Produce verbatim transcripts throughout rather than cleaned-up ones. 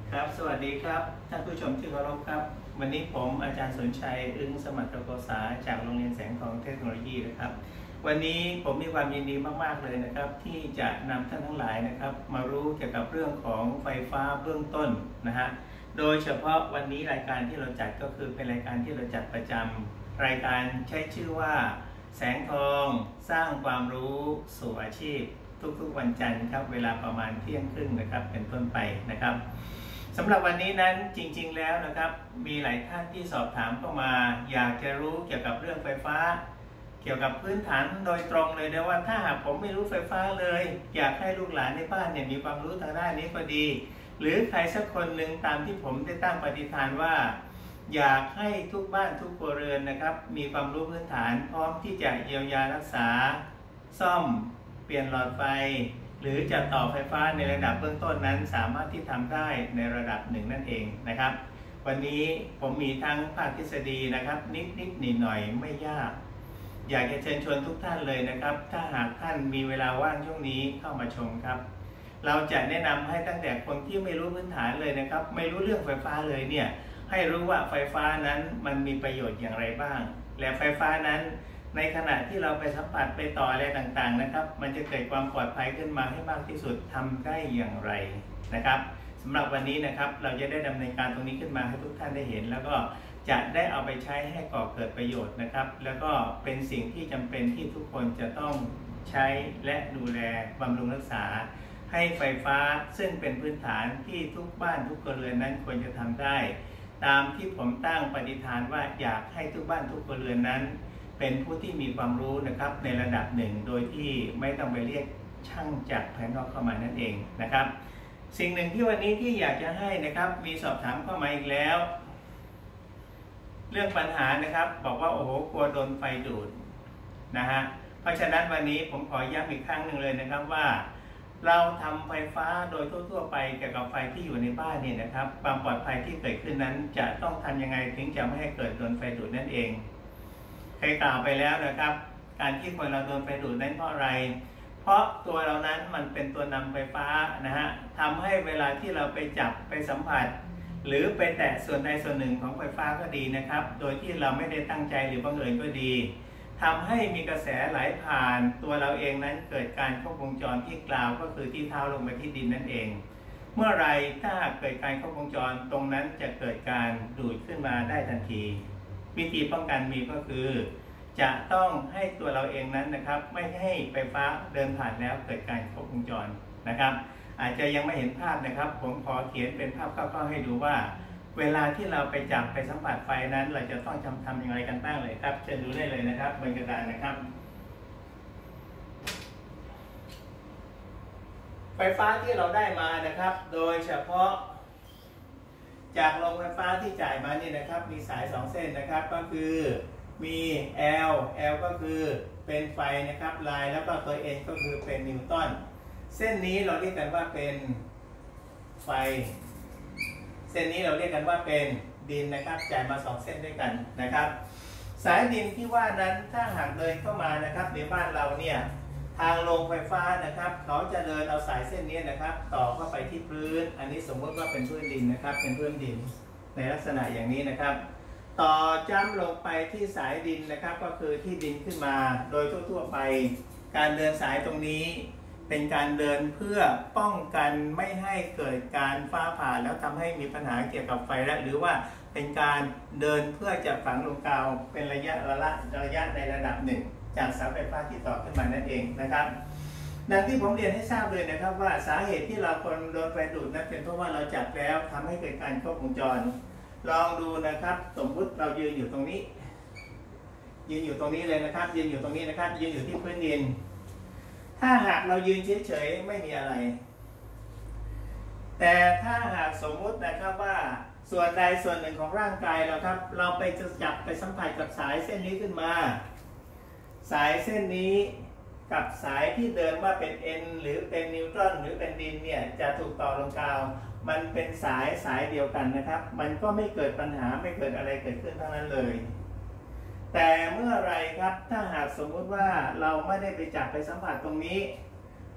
ครับสวัสดีครับท่านผู้ชมที่เคารพครับวันนี้ผมอาจารย์สนชัยอึ้งสมัติโกษาจากโรงเรียนแสงทองเทคโนโลยีนะครับวันนี้ผมมีความยินดีมากๆเลยนะครับที่จะนำท่านทั้งหลายนะครับมารู้เกี่ยวกับเรื่องของไฟฟ้าเบื้องต้นนะฮะโดยเฉพาะวันนี้รายการที่เราจัดก็คือเป็นรายการที่เราจัดประจำรายการใช้ชื่อว่าแสงทองสร้างความรู้สู่อาชีพทุกๆวันจันทร์ครับเวลาประมาณเที่ยงครึ่งนะครับเป็นต้นไปนะครับสำหรับวันนี้นั้นจริงๆแล้วนะครับมีหลายท่านที่สอบถามเข้ามาอยากจะรู้เกี่ยวกับเรื่องไฟฟ้าเกี่ยวกับพื้นฐานโดยตรงเลยนะว่าถ้าหากผมไม่รู้ไฟฟ้าเลยอยากให้ลูกหลานในบ้านเนี่ยมีความรู้ทางด้านนี้ก็ดีหรือใครสักคนหนึ่งตามที่ผมได้ตั้งปฏิฐานว่าอยากให้ทุกบ้านทุกครัวเรือนนะครับมีความรู้พื้นฐานพร้อมที่จะเยียวยารักษาซ่อมเปลี่ยนหลอดไฟหรือจะต่อไฟฟ้าในระดับเบื้องต้นนั้นสามารถที่ทำได้ในระดับหนึ่งนั่นเองนะครับวันนี้ผมมีทั้งภาคทฤษฎีนะครับนิดนิดหน่อยหน่อยไม่ยากอยากจะเชิญชวนทุกท่านเลยนะครับถ้าหากท่านมีเวลาว่างช่วงนี้เข้ามาชมครับเราจะแนะนำให้ตั้งแต่คนที่ไม่รู้พื้นฐานเลยนะครับไม่รู้เรื่องไฟฟ้าเลยเนี่ยให้รู้ว่าไฟฟ้านั้นมันมีประโยชน์อย่างไรบ้างและไฟฟ้านั้นในขณะที่เราไปสัมผัสไปต่ออะไรต่างๆนะครับมันจะเกิดความปลอดภัยขึ้นมาให้มากที่สุดทำได้อย่างไรนะครับสำหรับวันนี้นะครับเราจะได้ดำเนินการตรงนี้ขึ้นมาให้ทุกท่านได้เห็นแล้วก็จะได้เอาไปใช้ให้ก่อเกิดประโยชน์นะครับแล้วก็เป็นสิ่งที่จำเป็นที่ทุกคนจะต้องใช้และดูแลบำรุงรักษาให้ไฟฟ้าซึ่งเป็นพื้นฐานที่ทุกบ้านทุกครัวเรือนนั้นควรจะทำได้ตามที่ผมตั้งปณิธานว่าอยากให้ทุกบ้านทุกครัวเรือนนั้นเป็นผู้ที่มีความรู้นะครับในระดับหนึ่งโดยที่ไม่ต้องไปเรียกช่างจากภายนอกเข้ามานั่นเองนะครับสิ่งหนึ่งที่วันนี้ที่อยากจะให้นะครับมีสอบถามเข้ามาอีกแล้วเรื่องปัญหานะครับบอกว่าโอ้โหกลัวโดนไฟดูดนะฮะเพราะฉะนั้นวันนี้ผมขอย้ำอีกครั้งหนึ่งเลยนะครับว่าเราทำไฟฟ้าโดยทั่วๆไปเกี่ยวกับไฟที่อยู่ในบ้านนี่นะครับความปลอดภัยที่เกิดขึ้นนั้นจะต้องทำยังไงถึงจะไม่ให้เกิดโดนไฟดูดนั่นเองเคยกล่าวไปแล้วนะครับการที่คนเราโดนไฟดูดนั้นเพราะอะไรเพราะตัวเรานั้นมันเป็นตัวนำไฟฟ้านะฮะทำให้เวลาที่เราไปจับไปสัมผัสหรือไปแตะส่วนใดส่วนหนึ่งของไฟฟ้าก็ดีนะครับโดยที่เราไม่ได้ตั้งใจหรือบังเอิญก็ดีทำให้มีกระแสไหลผ่านตัวเราเองนั้นเกิดการครบวงจรที่กล่าวก็คือที่เท้าลงไปที่ดินนั่นเองเมื่อไรถ้าเกิดการครบวงจรตรงนั้นจะเกิดการดูดขึ้นมาได้ทันทีวิธีป้องกันมีก็คือจะต้องให้ตัวเราเองนั้นนะครับไม่ให้ไฟฟ้าเดินผ่านแล้วเกิดการครบวงจรนะครับอาจจะยังไม่เห็นภาพนะครับผมขอเขียนเป็นภาพคร่าวๆให้ดูว่าเวลาที่เราไปจับไปสัมผัสไฟนั้นเราจะต้องทำทำอย่างไรกันบ้างเลยครับเชิญดูได้เลยนะครับบนกระดานนะครับไฟฟ้าที่เราได้มานะครับโดยเฉพาะจากโรงไฟฟ้าที่จ่ายมานี่นะครับมีสายสองเส้นนะครับก็คือมี L L ก็คือเป็นไฟนะครับลายแล้วก็ตัว N ก็คือเป็นนิวตันเส้นนี้เราเรียกกันว่าเป็นไฟเส้นนี้เราเรียกกันว่าเป็นดินนะครับจ่ายมาสองเส้นด้วยกันนะครับสายดินที่ว่านั้นถ้าหากเดินเข้ามานะครับในบ้านเราเนี่ยทางโรงไฟฟ้านะครับเขาจะเดินเอาสายเส้นนี้นะครับต่อเข้าไปที่พื้นอันนี้สมมติว่าเป็นพื้นดินนะครับเป็นพื้นดินในลักษณะอย่างนี้นะครับต่อจ้ำลงไปที่สายดินนะครับก็คือที่ดินขึ้นมาโดยทั่วๆไปการเดินสายตรงนี้เป็นการเดินเพื่อป้องกันไม่ให้เกิดการฟ้าผ่าแล้วทำให้มีปัญหาเกี่ยวกับไฟและหรือว่าเป็นการเดินเพื่อจะฝังลงกาวเป็นระยะระยะระยะในระดับหนึ่งจากเสาไฟฟ้าที่ต่อขึ้นมานั่นเองนะครับดังที่ผมเรียนให้ทราบเลยนะครับว่าสาเหตุที่เราคนโดนไฟดูดนั้นเป็นเพราะว่าเราจับแล้วทำให้เกิดการครบวงจรลองดูนะครับสมมุติเรายืนอยู่ตรงนี้ยืนอยู่ตรงนี้เลยนะครับยืนอยู่ตรงนี้นะครับยืนอยู่ที่พื้นดินถ้าหากเรายืนเฉยๆไม่มีอะไรแต่ถ้าหากสมมุตินะครับว่าส่วนใดส่วนหนึ่งของร่างกายเราครับเราไปจะจับไปสัมผัสกับสายเส้นนี้ขึ้นมาสายเส้นนี้กับสายที่เดินว่าเป็น N หรือเป็นนิวตรอนหรือเป็นดินเนี่ยจะถูกต่อลงกาวมันเป็นสายสายเดียวกันนะครับมันก็ไม่เกิดปัญหาไม่เกิดอะไรเกิดขึ้นทั้งนั้นเลยแต่เมื่อไรครับถ้าหากสมมุติว่าเราไม่ได้ไปจับไปสัมผัสตรงนี้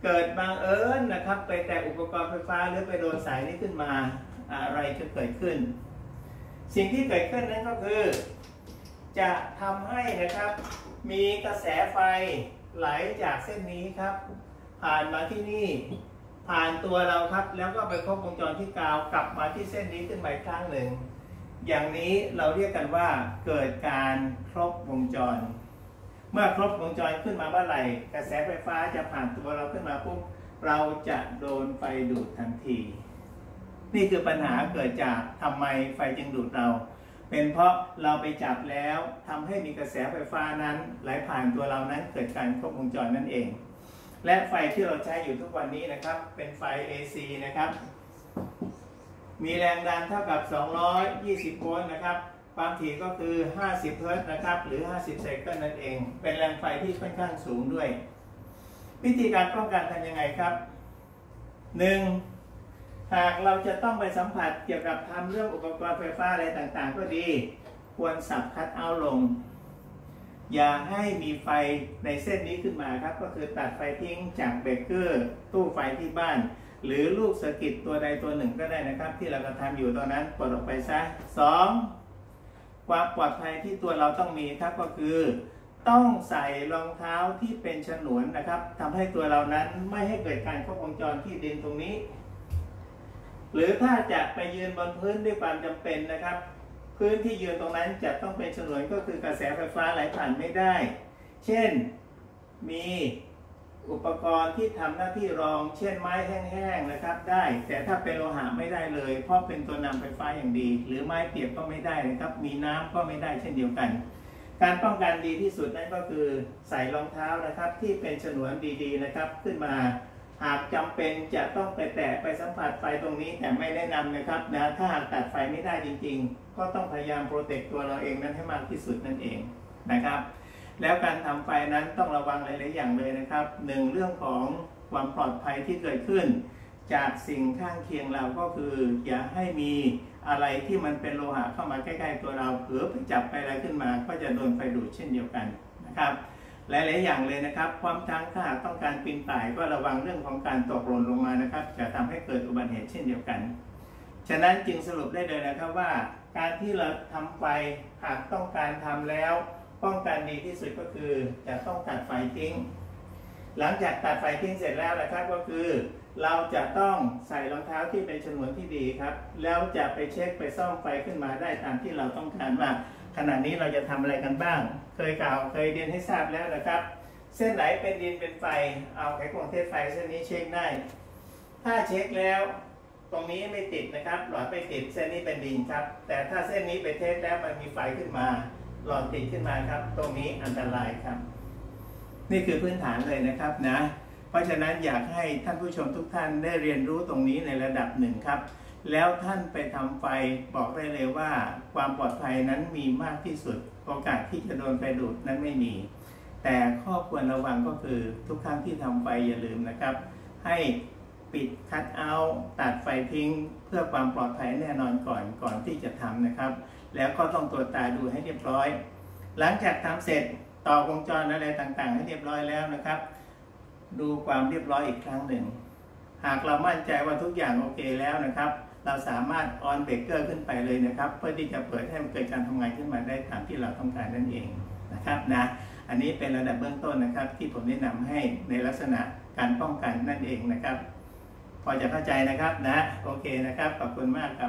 เกิดบังเอิญนะครับไปแตะอุปกรณ์ไฟฟ้าหรือไปโดนสายนี้ขึ้นมาอะไรจะเกิดขึ้นสิ่งที่เกิดขึ้นนั้นก็คือจะทำให้นะครับมีกระแสไฟไหลจากเส้นนี้ครับผ่านมาที่นี่ผ่านตัวเราครับแล้วก็ไปครบวงจรที่กาวกลับมาที่เส้นนี้ขึ้นมาอีกครั้งหนึ่งอย่างนี้เราเรียกกันว่าเกิดการครบวงจรเมื่อครบวงจรขึ้นมาเมื่อไหร่กระแสไฟฟ้าจะผ่านตัวเราขึ้นมาปุ๊บเราจะโดนไฟดูดทันทีนี่คือปัญหาเกิดจากทำไมไฟจึงดูดเราเป็นเพราะเราไปจับแล้วทำให้มีกระแสไฟฟ้านั้นไหลผ่านตัวเรานั้นเกิดการครบวงจรนั่นเองและไฟที่เราใช้อยู่ทุกวันนี้นะครับเป็นไฟ เอ ซี นะครับมีแรงดันเท่ากับสองร้อยยี่สิบโวลต์นะครับความถี่ก็คือห้าสิบเฮิร์ตซ์นะครับหรือห้าสิบไซเคิลนั่นเองเป็นแรงไฟที่ค่อนข้างสูงด้วยวิธีการป้องกันทำยังไงครับหนึ่งหากเราจะต้องไปสัมผัสเกี่ยวกับทำเรื่องอุปกรณ์ไฟฟ้าอะไรต่างๆก็ดีควรสับคัทเอาท์ลงอย่าให้มีไฟในเส้นนี้ขึ้นมาครับก็คือตัดไฟทิ้งจากเบรกเกอร์ตู้ไฟที่บ้านหรือลูกสกิตตัวใดตัวหนึ่งก็ได้นะครับที่เรากระทำอยู่ตอนนั้นปลดออกไปซะสองความปลอดภัยที่ตัวเราต้องมีครับก็คือต้องใส่รองเท้าที่เป็นฉนวนนะครับทำให้ตัวเรานั้นไม่ให้เกิดการครบวงจรที่ดินตรงนี้หรือถ้าจะไปยืนบนพื้นด้วยความจำเป็นนะครับพื้นที่ยืนตรงนั้นจะต้องเป็นฉนวนก็คือกระแสไฟฟ้าไหลผ่านไม่ได้เช่นมีอุปกรณ์ที่ทำหน้าที่รองเช่นไม้แห้งๆนะครับได้แต่ถ้าเป็นโลหะไม่ได้เลยเพราะเป็นตัวนำไฟฟ้าอย่างดีหรือไม้เปียกก็ไม่ได้นะครับมีน้ำก็ไม่ได้เช่นเดียวกันการป้องกันดีที่สุดนั่นก็คือใส่รองเท้านะครับที่เป็นฉนวนดีๆนะครับขึ้นมาหากจำเป็นจะต้องไปแตะไปสัมผัสไฟตรงนี้แต่ไม่แนะนำนะครับนะถ้าหากตัดไฟไม่ได้จริงๆก็ต้องพยายามโปรเทคตัวเราเองนั้นให้มากที่สุดนั่นเองนะครับแล้วการทำไฟนั้นต้องระวังหลายๆอย่างเลยนะครับหนึ่งเรื่องของความปลอดภัยที่เกิดขึ้นจากสิ่งข้างเคียงเราก็คืออย่าให้มีอะไรที่มันเป็นโลหะเข้ามาใกล้ๆตัวเราเผลอไปจับไปอะไรขึ้นมาก็จะโดนไฟดูดเช่นเดียวกันนะครับหลายๆอย่างเลยนะครับความทั้งถ้าหากต้องการปีนป่ายก็ระวังเรื่องของการตกหล่นลงมานะครับจะทำให้เกิดอุบัติเหตุเช่นเดียวกันฉะนั้นจึงสรุปได้เลยนะครับว่าการที่เราทำไฟหากต้องการทำแล้วป้องกันดีที่สุดก็คือจะต้องตัดไฟทิ้งหลังจากตัดไฟทิ้งเสร็จแล้วนะครับก็คือเราจะต้องใส่รองเท้าที่เป็นฉนวนที่ดีครับแล้วจะไปเช็คไปซ่อมไฟขึ้นมาได้ตามที่เราต้องการว่าขณะนี้เราจะทำอะไรกันบ้างเคยกล่าวเคยเรียนให้ทราบแล้วนะครับเส้นไหนเป็นดินเป็นไฟเอาไขควงเทสไฟเส้นนี้เช็คได้ถ้าเช็คแล้วตรงนี้ไม่ติดนะครับหลอดไม่ติดเส้นนี้เป็นดินครับแต่ถ้าเส้นนี้ไปเทสแล้วมันมีไฟขึ้นมาหลอดติดขึ้นมาครับตรงนี้อันตรายครับนี่คือพื้นฐานเลยนะครับนะเพราะฉะนั้นอยากให้ท่านผู้ชมทุกท่านได้เรียนรู้ตรงนี้ในระดับหนึ่งครับแล้วท่านไปทำไฟบอกได้เลยว่าความปลอดภัยนั้นมีมากที่สุดโอกาสที่จะโดนไฟดูดนั้นไม่มีแต่ข้อควรระวังก็คือทุกครั้งที่ทำไฟอย่าลืมนะครับให้ปิดคัทเอาท์ตัดไฟทิ้งเพื่อความปลอดภัยแน่นอนก่อนก่อนที่จะทำนะครับแล้วก็ต้องตรวจตาดูให้เรียบร้อยหลังจากทำเสร็จต่อวงจรอะไรต่างๆให้เรียบร้อยแล้วนะครับดูความเรียบร้อยอีกครั้งหนึ่งหากเรามั่นใจว่าทุกอย่างโอเคแล้วนะครับเราสามารถออนเบรกเกอร์ขึ้นไปเลยนะครับเพื่อที่จะเปิดให้มันเกิดการทำงานขึ้นมาได้ตามที่เราต้องการนั่นเองนะครับนะอันนี้เป็นระดับเบื้องต้นนะครับที่ผมแนะนำให้ในลักษณะการป้องกันนั่นเองนะครับพอจะเข้าใจนะครับนะโอเคนะครับขอบคุณมากครับ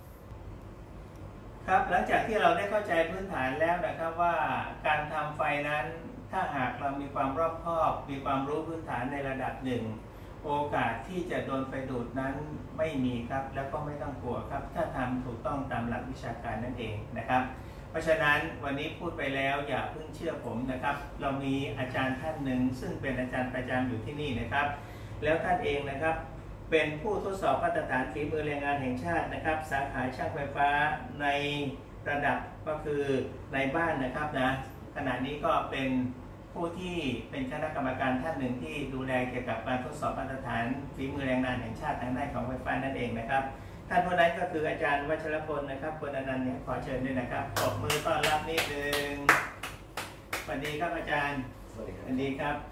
ครับหลังจากที่เราได้เข้าใจพื้นฐานแล้วนะครับว่าการทำไฟนั้นถ้าหากเรามีความรอบคอบมีความรู้พื้นฐานในระดับหนึ่งโอกาสที่จะโดนไฟดูดนั้นไม่มีครับแล้วก็ไม่ต้องกลัวครับถ้าทำถูกต้องตามหลักวิชาการนั่นเองนะครับเพราะฉะนั้นวันนี้พูดไปแล้วอย่าเพิ่งเชื่อผมนะครับเรามีอาจารย์ท่านหนึ่งซึ่งเป็นอาจารย์ประจำอยู่ที่นี่นะครับแล้วท่านเองนะครับเป็นผู้ทดสอบมาตรฐานฝีมือแรงงานแห่งชาตินะครับสาขาช่างไฟฟ้าในระดับก็คือในบ้านนะครับนะขณะนี้ก็เป็นผู้ที่เป็นคณะกรรมการท่านหนึ่งที่ดูแลเกี่ยวกับการทดสอบมาตรฐานฝีมือแรงงานแห่งชาติทางด้านของไฟฟ้านั่นเองนะครับท่านผู้นั้นก็คืออาจารย์วัชรพลนะครับพลอนันต์เนี่ยขอเชิญด้วยนะครับปรบมือต้อนรับนิดนึงสวัสดีครับอาจารย์สวัสดีครับสวัสดีครับ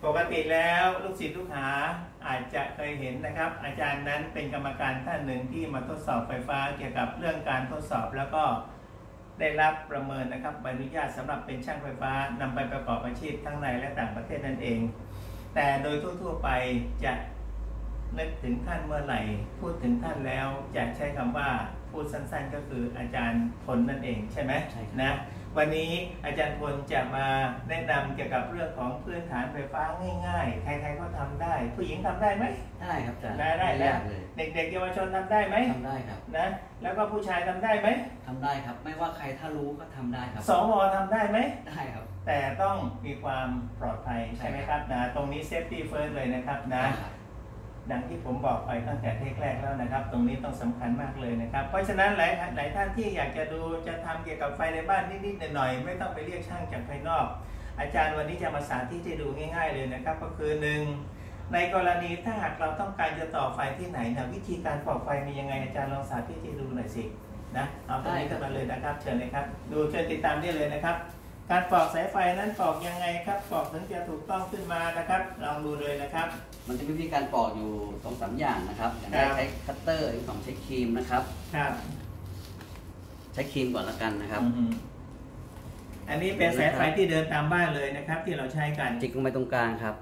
ปกติแล้วลูกศิษย์ลูกหาอาจจะเคยเห็นนะครับอาจารย์นั้นเป็นกรรมการท่านหนึ่งที่มาทดสอบไฟฟ้าเกี่ยวกับเรื่องการทดสอบแล้วก็ได้รับประเมินนะครับใบอนุญาตสำหรับเป็นช่างไฟฟ้านำไปประกอบอาชีพทั้งในและต่างประเทศนั่นเองแต่โดยทั่วๆไปจะนึกถึงท่านเมื่อไหร่พูดถึงท่านแล้วจะใช้คำว่าพูดสั้นๆก็คืออาจารย์พลนั่นเองใช่ไหมใช่นะวันนี้อาจารย์พลจะมาแนะนำเกี่ยวกับเรื่องของพื้นฐานไฟฟ้าง่ายๆใครๆก็ทำได้ผู้หญิงทำได้ไหมได้ครับอาจารย์ได้ได้แล้วเด็กๆเยาวชนทำได้ไหมทำได้ครับนะแล้วก็ผู้ชายทำได้ไหมทำได้ครับไม่ว่าใครถ้ารู้ก็ทำได้ครับสวทำได้ไหมได้ครับแต่ต้องมีความปลอดภัยใช่ไหมครับนะตรงนี้เซฟตี้เฟิร์สเลยนะครับนะดังที่ผมบอกไปตั้งแต่เทคแรกแล้วนะครับตรงนี้ต้องสำคัญมากเลยนะครับเพราะฉะนั้นหลายหลายท่านที่อยากจะดูจะทำเกี่ยวกับไฟในบ้านนิดๆหน่อยๆไม่ต้องไปเรียกช่างจากภายนอกอาจารย์วันนี้จะมาสาธิตให้ดูง่ายๆเลยนะครับก็คือหนึ่งในกรณีถ้าหากเราต้องการจะต่อไฟที่ไหนนะวิธีการปอกไฟมียังไงอาจารย์ลองสาธิตให้ดูหน่อยสินะเอาตรงนี้ขึ้นมาเลยนะครับเชิญเลยครับดูเชิญติดตามได้เลยนะครับการปอกสายไฟนั้นปอกยังไงครับปอกถึงจะถูกต้องขึ้นมานะครับลองดูเลยนะครับมันจะมีวิธีการปอกอยู่สองสามอย่างนะครับอย่างแรกใช้คัตเตอร์อย่างสองใช้ครีมนะครับครับใช้ครีมก่อนละกันนะครับอันนี้เป็นสายไฟที่เดินตามบ้านเลยนะครับที่เราใช้กันจิกลงไปตรงกลางครับ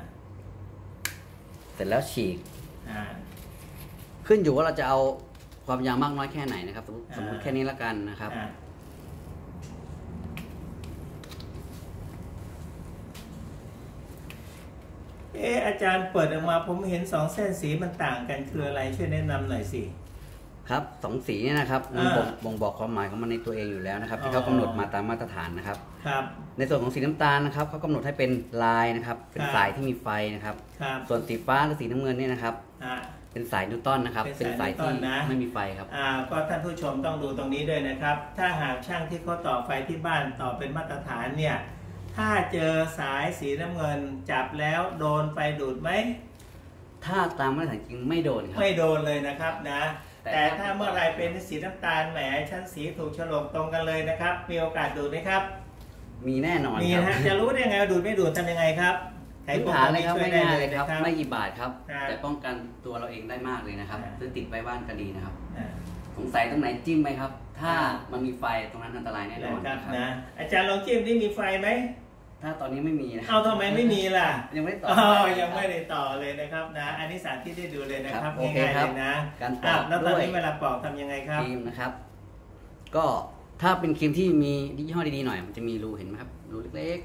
เสร็จแล้วฉีกขึ้นอยู่ว่าเราจะเอาความยาวมากน้อยแค่ไหนนะครับสมมติสมมติแค่นี้ละกันนะครับเอออาจารย์เปิดออกมาผมเห็นสองเส้นสีมันต่างกันคืออะไรช่วยแนะนำหน่อยสิครับสองสีนี่นะครับมันบ่งบอกความหมายของมันในตัวเองอยู่แล้วนะครับที่เขากำหนดมาตามมาตรฐานนะครับครับในส่วนของสีน้ำตาลนะครับเขากำหนดให้เป็นลายนะครับเป็นสายที่มีไฟนะครับส่วนสีฟ้าหรือสีน้ำเงินนี่นะครับเป็นสายนิวตันนะครับเป็นสายที่ไม่มีไฟครับอ่าก็ท่านผู้ชมต้องดูตรงนี้ด้วยนะครับถ้าหากช่างที่เขาต่อไฟที่บ้านต่อเป็นมาตรฐานเนี่ยถ้าเจอสายสีน้ำเงินจับแล้วโดนไฟดูดไหมถ้าตามมาตรฐานจริงไม่โดนครับไม่โดนเลยนะครับนะแต่ถ้าเมื่อไรเป็นสีน้ำตาลแหมชั้นสีถูกฉลกตรงกันเลยนะครับมีโอกาสดูดไหมครับมีแน่นอนมีนะจะรู้ได้ไงว่าดูดไม่ดูดทำยังไงครับพื้นฐานเลยครับไม่ง่ายเลยครับไม่กี่บาทครับแต่ป้องกันตัวเราเองได้มากเลยนะครับซื้อติดไว้บ้านก็ดีนะครับสงสัยตรงไหนจิ้มไหมครับถ้ามันมีไฟตรงนั้นอันตรายแน่นอนครับนะอาจารย์ลองจิ้มที่มีไฟไหมถ้าตอนนี้ไม่มีนะเอาทำไมไม่มีล่ะยังไม่ต่อยังไม่ได้ต่อเลยนะครับนะอันนี้สาธิตได้ดูเลยนะครับง่ายๆเลยนะการปอกแล้วตอนนี้เวลาปอกทำยังไงครับครีมนะครับก็ถ้าเป็นครีมที่มียี่ห้อดีๆหน่อยมันจะมีรูเห็นไหมครับรูเล็ก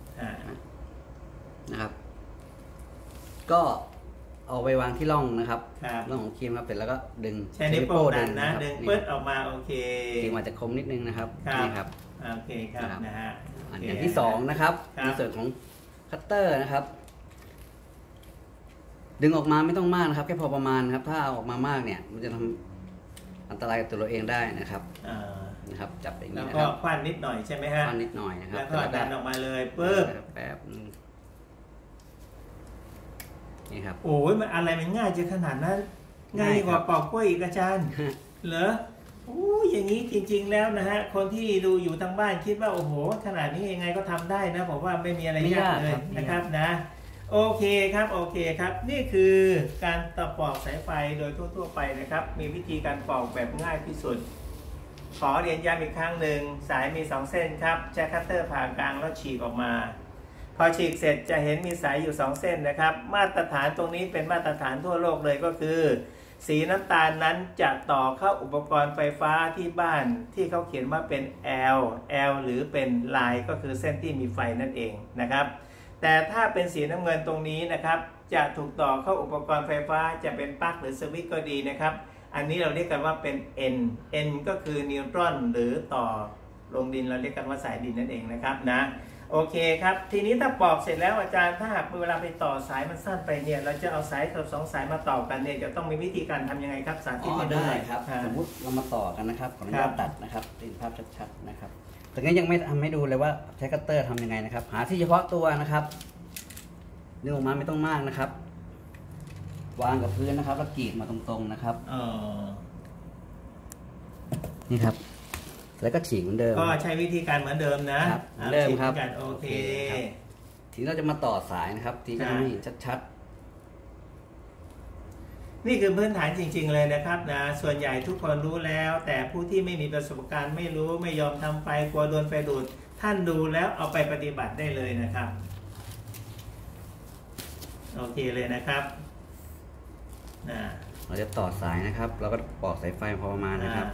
ๆนะครับก็เอาไปวางที่ร่องนะครับร่องของครีมครับเสร็จแล้วก็ดึงใช้นิ้วโป้งดันนะดึงปึ๊ดออกมาโอเคครีมอาจจะคมนิดนึงนะครับนี่ครับโอเคครับนะฮะอย่างที่สองนะครับในส่วนของคัตเตอร์นะครับดึงออกมาไม่ต้องมากนะครับแค่พอประมาณครับถ้าเอาออกมามากเนี่ยมันจะทำอันตรายกับตัวเราเองได้นะครับนะครับจับอย่างนี้นะครับแล้วก็ควันนิดหน่อยใช่ไหมฮะควันนิดหน่อยนะครับแล้วก็ดันออกมาเลยปึ๊บแป๊บนี่ครับโอ้ยมันอะไรมันง่ายจนขนาดนั้นง่ายกว่าปอกกล้วยอีกอาจารย์เหรอโอ้อย่างนี้จริงๆแล้วนะฮะคนที่ดูอยู่ทางบ้านคิดว่าโอ้โหขนาดนี้ยังไงก็ทำได้นะผมว่าไม่มีอะไรยากเลยนะครับนะโอเคครับโอเคครับนี่คือการตะปอกสายไฟโดยทั่วๆไปนะครับมีวิธีการปอกแบบง่ายที่สุดขอเรียนย้ำอีกครั้งหนึ่งสายมีสองเส้นครับใช้คัตเตอร์ผ่ากลางแล้วฉีกออกมาพอฉีกเสร็จจะเห็นมีสายอยู่สองเส้นนะครับมาตรฐานตรงนี้เป็นมาตรฐานทั่วโลกเลยก็คือสีน้ำตาลนั้นจะต่อเข้าอุปกรณ์ไฟฟ้าที่บ้านที่เขาเขียนว่าเป็น L L หรือเป็นลายก็คือเส้นที่มีไฟนั่นเองนะครับแต่ถ้าเป็นสีน้ำเงินตรงนี้นะครับจะถูกต่อเข้าอุปกรณ์ไฟฟ้าจะเป็นปลั๊กหรือสวิตช์ก็ดีนะครับอันนี้เราเรียกกันว่าเป็น N N ก็คือนิวตรอนหรือต่อลงดินเราเรียกกันว่าสายดินนั่นเองนะครับนะโอเคครับทีนี้ถ้าปอกเสร็จแล้วอาจารย์ถ้าหากเวลาไปต่อสายมันสั้นไปเนี่ยเราจะเอาสายกับสองสายมาต่อกันเนี่ยจะต้องมีวิธีการทำยังไงครับสาธิตให้ได้ครับสมมติเรามาต่อกันนะครับขออนุญาตตัดนะครับติดภาพชัดๆนะครับแต่งั้นยังไม่ทำให้ดูเลยว่าใช้คัตเตอร์ทำยังไงนะครับหาที่เฉพาะตัวนะครับดึงออกมาไม่ต้องมากนะครับวางกับพื้นนะครับแล้วกรีดมาตรงๆนะครับนี่ครับแล้วก็ฉีกเหมือนเดิมก็ใช้วิธีการเหมือนเดิมนะเหมือนเดิมครับโอเคทีนี้เราจะมาต่อสายนะครับทีจะให้เห็นชัดๆนี่คือพื้นฐานจริงๆเลยนะครับนะส่วนใหญ่ทุกคนรู้แล้ว แต่ผู้ที่ไม่มีประสบการณ์ไม่รู้ไม่ยอมทำไปกลัวโดนไฟดูดท่านดูแล้วเอาไปปฏิบัติได้เลยนะครับโอเคเลยนะครับนะเราจะต่อสายนะครับเราก็ปอกสายไฟพอประมาณนะครับ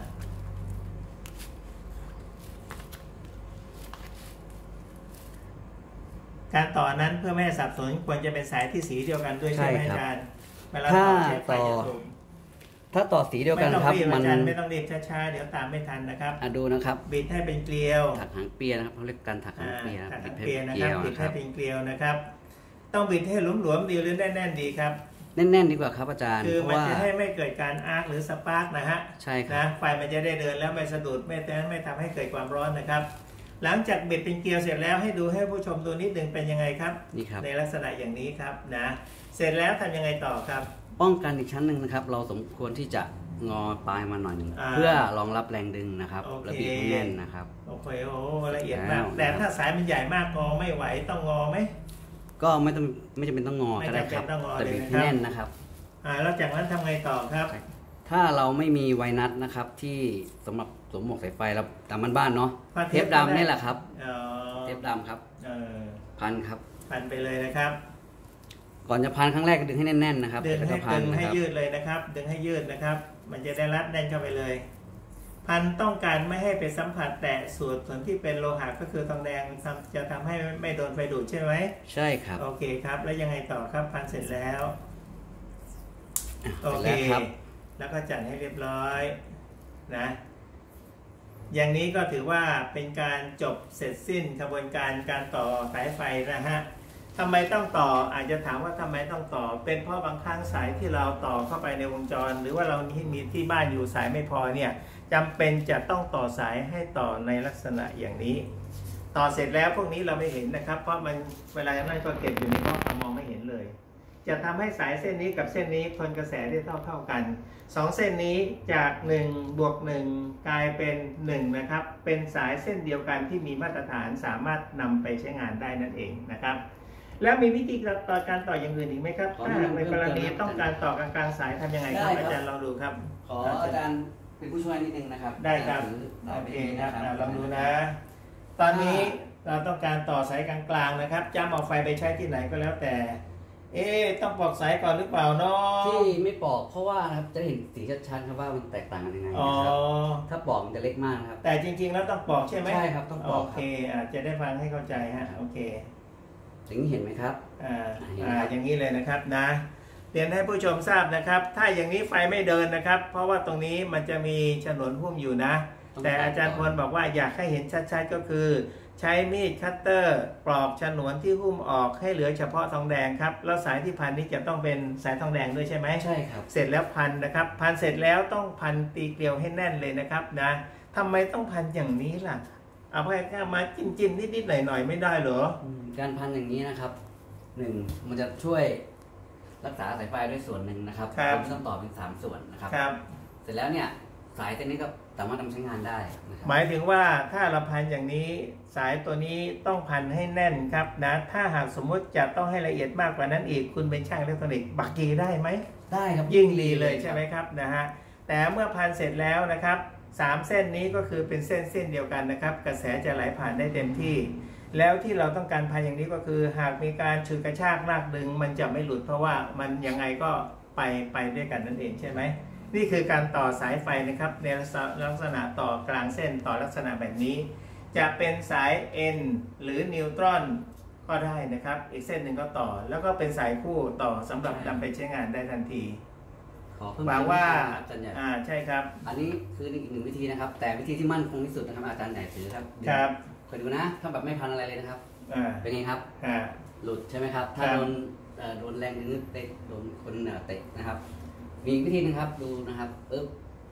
การต่อนั้นเพื่อไม่ให้สับสนควรจะเป็นสายที่สีเดียวกันด้วยใช่ไหมอาจารย์ถ้าต่อถ้าต่อสีเดียวกันครับมันไม่ต้องรีบช้าๆเดี๋ยวตามไม่ทันนะครับดูนะครับบิดให้เป็นเกลียวถักหางเปียนะครับเขาเรียกการถักหางเปียถักหางเปียนะครับบิดให้เป็นเกลียวนะครับต้องบิดให้หลวมๆดีหรือแน่นๆดีครับแน่นๆดีกว่าครับอาจารย์คือมันจะให้ไม่เกิดการอาร์คหรือสปาร์กนะฮะใช่ครับนะไฟมันจะได้เดินแล้วไม่สะดุดไม่แตนไม่ทำให้เกิดความร้อนนะครับหลังจากบิดเป็นเกลียวเสร็จแล้วให้ดูให้ผู้ชมดูนิดนึงเป็นยังไงครับนี่ครับในลักษณะอย่างนี้ครับนะเสร็จแล้วทำยังไงต่อครับป้องกันอีกชั้นหนึ่งนะครับเราสมควรที่จะงอปลายมาหน่อยหนึ่งเพื่อรองรับแรงดึงนะครับและบีบให้แน่นนะครับโอเคโอ้ละเอียดมากแต่ถ้าสายมันใหญ่มากงอไม่ไหวต้องงอไหมก็ไม่ต้องไม่จำเป็นต้องงอก็ได้ครับแต่บีบให้แน่นนะครับอ่าแล้วจากนั้นทำไงต่อครับถ้าเราไม่มีไวนัทนะครับที่สำหรับสวมหมวกสายไฟเราตามบ้านๆเนาะเทปดำนี่แหละครับเทปดำครับพันครับพันไปเลยนะครับก่อนจะพันครั้งแรกดึงให้แน่นๆนะครับดึงให้ดึงให้ยืดเลยนะครับดึงให้ยืดนะครับมันจะได้รัดแน่นเข้าไปเลยพันต้องการไม่ให้ไปสัมผัสแตะส่วนส่วนที่เป็นโลหะก็คือทองแดงจะทำให้ไม่โดนไฟดูดใช่ไหมใช่ครับโอเคครับแล้วยังไงต่อครับพันเสร็จแล้วโอเคแล้วก็จัดให้เรียบร้อยนะอย่างนี้ก็ถือว่าเป็นการจบเสร็จสิ้นกระบวนการการต่อสายไฟนะฮะทำไมต้องต่ออาจจะถามว่าทำไมต้องต่อเป็นเพราะบางครั้งสายที่เราต่อเข้าไปในวงจรหรือว่าเราที่มีที่บ้านอยู่สายไม่พอเนี่ยจำเป็นจะต้องต่อสายให้ต่อในลักษณะอย่างนี้ต่อเสร็จแล้วพวกนี้เราไม่เห็นนะครับเพราะมันเวลานั่นก็เก็บอยู่ในห้องมองไม่เห็นเลยจะทำให้สายเส้นนี้กับเส้นนี้ทนกระแสได้เท่าเท่ากันสองเส้นนี้จากหนึ่งบวกหนึ่งกลายเป็นหนึ่งนะครับเป็นสายเส้นเดียวกันที่มีมาตรฐานสามารถนำไปใช้งานได้นั่นเองนะครับแล้วมีวิธีต่อการต่ออย่างอื่นอีกไหมครับถ้าในกรณีต้องการต่อกลางๆสายทำยังไงครับอาจารย์ลองดูครับขออาจารย์เป็นผู้ช่วยนิดนึงนะครับได้ครับโอเคครับลองดูนะตอนนี้เราต้องการต่อสายกลางๆนะครับจะเอาไฟไปใช้ที่ไหนก็แล้วแต่เอ๊ต้องปอกสายก่อนหรือเปล่าเนาะที่ไม่ปอกเพราะว่าครับจะเห็นสีชัดๆครับว่ามันแตกต่างกันยังไงนะครับถ้าปอกมันจะเล็กมากครับแต่จริงๆแล้วต้องปอกใช่ไหมใช่ครับต้องปอกโอเคอาจจะได้ฟังให้เข้าใจฮะโอเคอย่างนี้เห็นไหมครับอ่าอ่าอย่างนี้เลยนะครับนะเรียนให้ผู้ชมทราบนะครับถ้าอย่างนี้ไฟไม่เดินนะครับเพราะว่าตรงนี้มันจะมีฉนวนหุ้มอยู่นะแต่อาจารย์พลบอกว่าอยากให้เห็นชัดๆก็คือใช้มีดคัตเตอร์ปลอกฉนวนที่หุ้มออกให้เหลือเฉพาะทองแดงครับแล้วสายที่พันนี้จะต้องเป็นสายทองแดงด้วยใช่ไหมใช่ครับเสร็จแล้วพันนะครับพันเสร็จแล้วต้องพันตีเกลียวให้แน่นเลยนะครับนะทำไมต้องพันอย่างนี้ล่ะเอาไปแค่มาจิ้มๆนิดๆหน่อยๆไม่ได้เหรอการพันอย่างนี้นะครับหนึ่งมันจะช่วยรักษาสายไฟด้วยส่วนหนึ่งนะครับเราต้องต่อเป็นสามส่วนนะครับเสร็จแล้วเนี่ยสายตัวนี้ก็สามารถนำใช้งานได้นะครับหมายถึงว่าถ้าเราพันอย่างนี้สายตัวนี้ต้องพันให้แน่นครับนะถ้าหากสมมุติจะต้องให้ละเอียดมากกว่านั้นอีกคุณเป็นช่างอิเล็กทรอนิกส์บักกีได้ไหมได้ครับยิ่งดีเลยใช่ไหมครับนะฮะแต่เมื่อพันเสร็จแล้วนะครับสามเส้นนี้ก็คือเป็นเส้นเส้นเดียวกันนะครับกระแสจะไหลผ่านได้เต็มที่แล้วที่เราต้องการพันอย่างนี้ก็คือหากมีการฉุดกระชากลากดึงมันจะไม่หลุดเพราะว่ามันยังไงก็ไปไปด้วยกันนั่นเองใช่ไหมนี่คือการต่อสายไฟนะครับในลักษณะต่อกลางเส้นต่อลักษณะแบบนี้จะเป็นสาย N หรือนิวตรอนก็ได้นะครับอีกเส้นหนึ่งก็ต่อแล้วก็เป็นสายคู่ต่อสำหรับนำไปใช้งานได้ทันทีหวังว่าอ่าใช่ครับอันนี้คืออีกหนึ่งวิธีนะครับแต่วิธีที่มั่นคงที่สุดนะครับอาจารย์ใหญ่ถือครับครับคอยดูนะถ้าแบบไม่พันอะไรเลยนะครับเป็นไงครับหลุดใช่ไหมครับถ้าโดนโดนแรงนึกเตะโดนคนเตะนะครับมีวิธีนึงครับดูนะครับปึ๊บ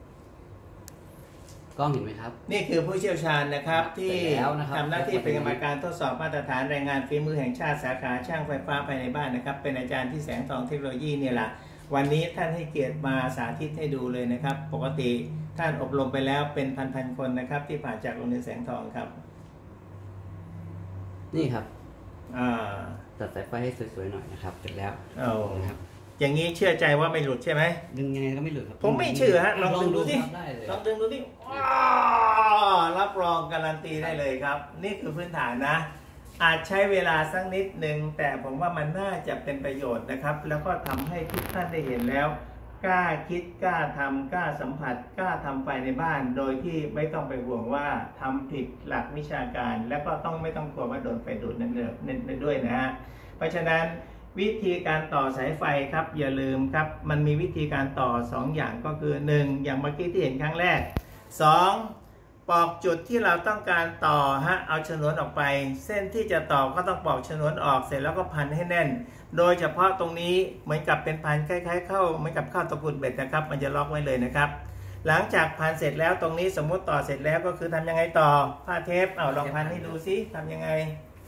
กล้องเห็นไหมครับนี่คือผู้เชี่ยวชาญนะครับที่ทำหน้าที่เป็นกรรมการทดสอบมาตรฐานแรงงานฝีมือแห่งชาติสาขาช่างไฟฟ้าภายในบ้านนะครับเป็นอาจารย์ที่แสงทองเทคโนโลยีเนี่ยแหละวันนี้ท่านให้เกียรติมาสาธิตให้ดูเลยนะครับปกติท่านอบรมไปแล้วเป็นพันๆคนนะครับที่ผ่านจากโรงเรียนแสงทองครับนี่ครับอ่าตัดสายไฟให้สวยๆหน่อยนะครับเสร็จแล้วเอานะครับอย่างนี้เชื่อใจว่าไม่หลุดใช่ไหมดึงยังไงก็ไม่หลุดครับผมไม่เชื่อฮะลองดึงดูสิได้เลยลองดึงดูสิว้าว รับรองการันตีได้เลยครับ นี่คือพื้นฐานนะ อาจใช้เวลาสักนิดหนึ่งแต่ผมว่ามันน่าจะเป็นประโยชน์นะครับ แล้วก็ทำให้ทุกท่านได้เห็นแล้วกล้าคิดกล้าทำกล้าสัมผัสกล้าทำไปในบ้าน โดยที่ไม่ต้องไปห่วงว่าทำผิดหลักวิชาการ และก็ต้องไม่ต้องกลัวว่าโดนไฟดูดนั่นด้วยนะฮะเพราะฉะนั้นวิธีการต่อสายไฟครับอย่าลืมครับมันมีวิธีการต่อสองอย่างก็คือหนึ่งอย่างเมื่อกี้ที่เห็นครั้งแรกสองปอกจุดที่เราต้องการต่อฮะเอาฉนวนออกไปเส้นที่จะต่อก็ต้องปอกฉนวนออกเสร็จแล้วก็พันให้แน่นโดยเฉพาะตรงนี้เหมือนกับเป็นพันคล้ายๆเข้าเหมือนกับเข้าตะกุดเบ็ดนะครับมันจะล็อกไว้เลยนะครับหลังจากพันเสร็จแล้วตรงนี้สมมุติต่อเสร็จแล้วก็คือทำยังไงต่อผ้าเทปเอาลองพันให้ดูซิทำยังไง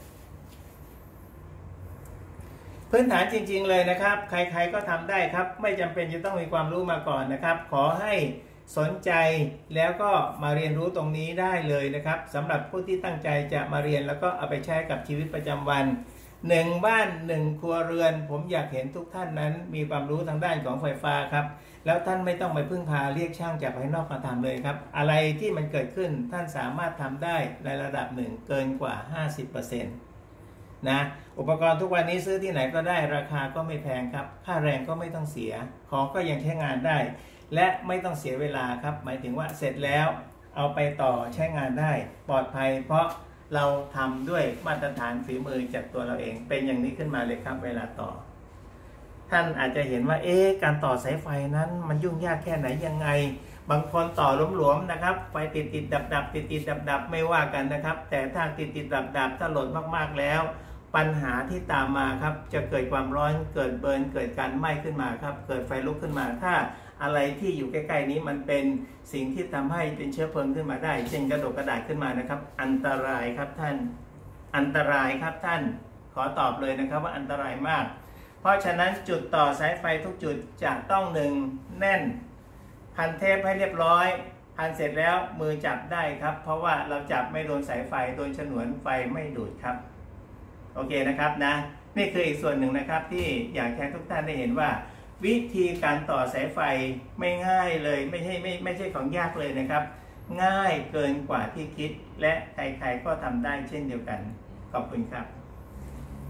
พื้นฐานจริงๆเลยนะครับใครๆก็ทำได้ครับไม่จำเป็นจะต้องมีความรู้มาก่อนนะครับขอให้สนใจแล้วก็มาเรียนรู้ตรงนี้ได้เลยนะครับสำหรับผู้ที่ตั้งใจจะมาเรียนแล้วก็เอาไปใช้กับชีวิตประจำวันหนึ่งบ้านหนึ่งครัวเรือนผมอยากเห็นทุกท่านนั้นมีความรู้ทางด้านของไฟฟ้าครับแล้วท่านไม่ต้องไปพึ่งพาเรียกช่างจากภายนอกมาทำเลยครับอะไรที่มันเกิดขึ้นท่านสามารถทำได้ในระดับหนึ่งเกินกว่า ห้าสิบเปอร์เซ็นต์นะอุปกรณ์ทุกวันนี้ซื้อที่ไหนก็ได้ราคาก็ไม่แพงครับค่าแรงก็ไม่ต้องเสียของก็ยังใช้งานได้และไม่ต้องเสียเวลาครับหมายถึงว่าเสร็จแล้วเอาไปต่อใช้งานได้ปลอดภัยเพราะเราทำด้วยมาตรฐานฝีมือจากตัวเราเองเป็นอย่างนี้ขึ้นมาเลยครับเวลาต่อท่านอาจจะเห็นว่าเอ๊ะการต่อสายไฟนั้นมันยุ่งยากแค่ไหนยังไงบางคนต่อหลวมๆนะครับไฟติดติดดับดับติดติดดับดับไม่ว่ากันนะครับแต่ถ้าติดติดดับดับถ้าโหลดมากๆแล้วปัญหาที่ตามมาครับจะเกิดความร้อนเกิดเบิร์นเกิดการไหม้ขึ้นมาครับเกิดไฟลุกขึ้นมาถ้าอะไรที่อยู่ใกล้ๆนี้มันเป็นสิ่งที่ทำให้เป็นเชื้อเพลิงขึ้นมาได้เช่นกระดกกระดาษขึ้นมานะครับอันตรายครับท่านอันตรายครับท่านขอตอบเลยนะครับว่าอันตรายมากเพราะฉะนั้นจุดต่อสายไฟทุกจุดจะต้องหนึ่งแน่นพันเทปให้เรียบร้อยพันเสร็จแล้วมือจับได้ครับเพราะว่าเราจับไม่โดนสายไฟโดนฉนวนไฟไม่ดูดครับโอเคนะครับนะนี่คืออีกส่วนหนึ่งนะครับที่อยากให้ทุกท่านได้เห็นว่าวิธีการต่อสายไฟไม่ง่ายเลยไม่ใช่ไม่ไม่ใช่ของยากเลยนะครับง่ายเกินกว่าที่คิดและใครๆก็ทำได้เช่นเดียวกันขอบคุณครับ